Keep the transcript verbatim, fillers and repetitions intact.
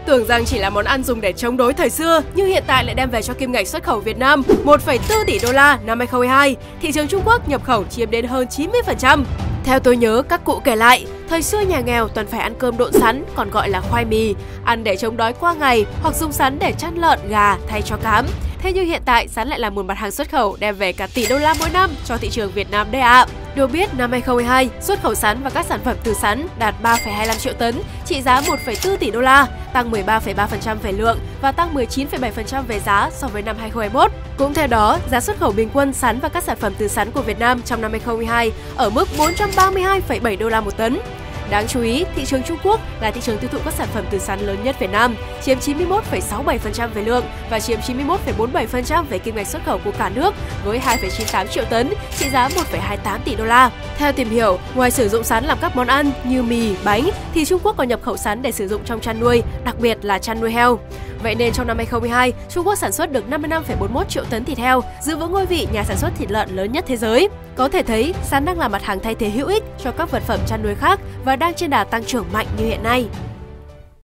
Tưởng rằng chỉ là món ăn dùng để chống đối thời xưa, nhưng hiện tại lại đem về cho kim ngạch xuất khẩu Việt Nam một phẩy bốn tỷ đô la năm hai không hai hai. Thị trường Trung Quốc nhập khẩu chiếm đến hơn chín mươi phần trăm. Theo tôi nhớ, các cụ kể lại, thời xưa nhà nghèo toàn phải ăn cơm độn sắn, còn gọi là khoai mì, ăn để chống đói qua ngày hoặc dùng sắn để chăn lợn, gà thay cho cám. Thế nhưng hiện tại, sắn lại là một mặt hàng xuất khẩu đem về cả tỷ đô la mỗi năm cho thị trường Việt Nam đây ạ. Được biết, năm hai không hai hai, xuất khẩu sắn và các sản phẩm từ sắn đạt ba phẩy hai mươi lăm triệu tấn, trị giá một phẩy bốn tỷ đô la, tăng mười ba phẩy ba phần trăm về lượng và tăng mười chín phẩy bảy phần trăm về giá so với năm hai không hai mốt. Cũng theo đó, giá xuất khẩu bình quân sắn và các sản phẩm từ sắn của Việt Nam trong năm hai không hai hai ở mức bốn trăm ba mươi hai phẩy bảy đô la một tấn. Đáng chú ý, thị trường Trung Quốc là thị trường tiêu thụ các sản phẩm từ sắn lớn nhất Việt Nam, chiếm chín mươi mốt phẩy sáu mươi bảy phần trăm về lượng và chiếm chín mươi mốt phẩy bốn mươi bảy phần trăm về kim ngạch xuất khẩu của cả nước với hai phẩy chín mươi tám triệu tấn, trị giá một phẩy hai mươi tám tỷ đô la. Theo tìm hiểu, ngoài sử dụng sắn làm các món ăn như mì, bánh, thì Trung Quốc còn nhập khẩu sắn để sử dụng trong chăn nuôi, đặc biệt là chăn nuôi heo. Vậy nên trong năm hai không hai hai, Trung Quốc sản xuất được năm mươi lăm phẩy bốn mươi mốt triệu tấn thịt heo, giữ vững ngôi vị nhà sản xuất thịt lợn lớn nhất thế giới. Có thể thấy, sắn đang là mặt hàng thay thế hữu ích cho các vật phẩm chăn nuôi khác và đang trên đà tăng trưởng mạnh như hiện nay.